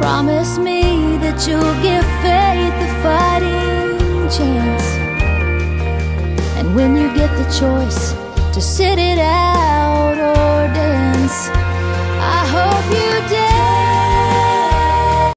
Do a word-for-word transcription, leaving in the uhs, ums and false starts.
Promise me that you'll give faith a fighting chance. And when you get the choice to sit it out,